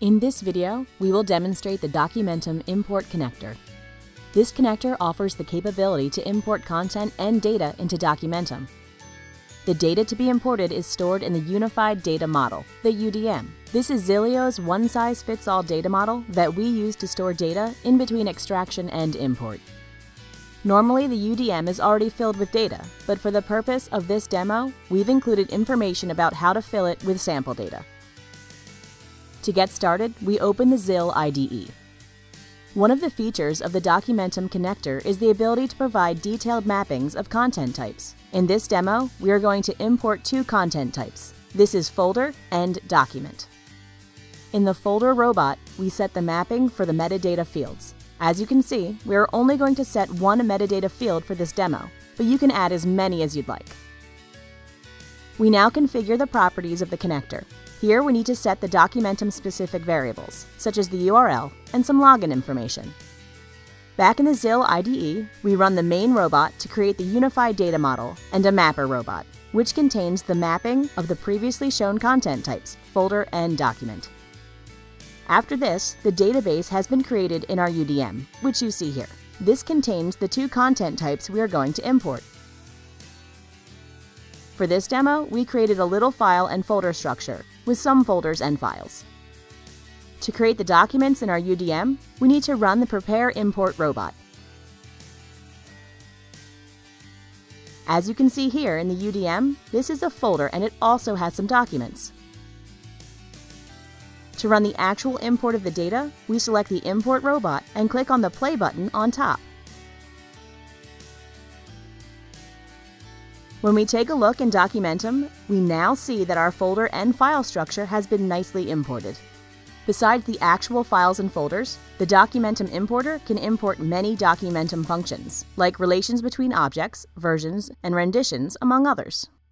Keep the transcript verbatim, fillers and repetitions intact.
In this video, we will demonstrate the Documentum import connector. This connector offers the capability to import content and data into Documentum. The data to be imported is stored in the Unified Data Model, the U D M. This is Xillio's one-size-fits-all data model that we use to store data in between extraction and import. Normally, the U D M is already filled with data, but for the purpose of this demo, we've included information about how to fill it with sample data. To get started, we open the Xillio I D E. One of the features of the Documentum connector is the ability to provide detailed mappings of content types. In this demo, we are going to import two content types. This is folder and document. In the folder robot, we set the mapping for the metadata fields. As you can see, we are only going to set one metadata field for this demo, but you can add as many as you'd like. We now configure the properties of the connector. Here we need to set the Documentum-specific variables, such as the U R L and some login information. Back in the Xillio I D E, we run the main robot to create the Unified Data Model and a mapper robot, which contains the mapping of the previously shown content types, folder and document. After this, the database has been created in our U D M, which you see here. This contains the two content types we are going to import. For this demo, we created a little file and folder structure with some folders and files. To create the documents in our U D M, we need to run the prepare import robot. As you can see here in the U D M, this is a folder and it also has some documents. To run the actual import of the data, we select the import robot and click on the play button on top. When we take a look in Documentum, we now see that our folder and file structure has been nicely imported. Besides the actual files and folders, the Documentum importer can import many Documentum functions, like relations between objects, versions, and renditions, among others.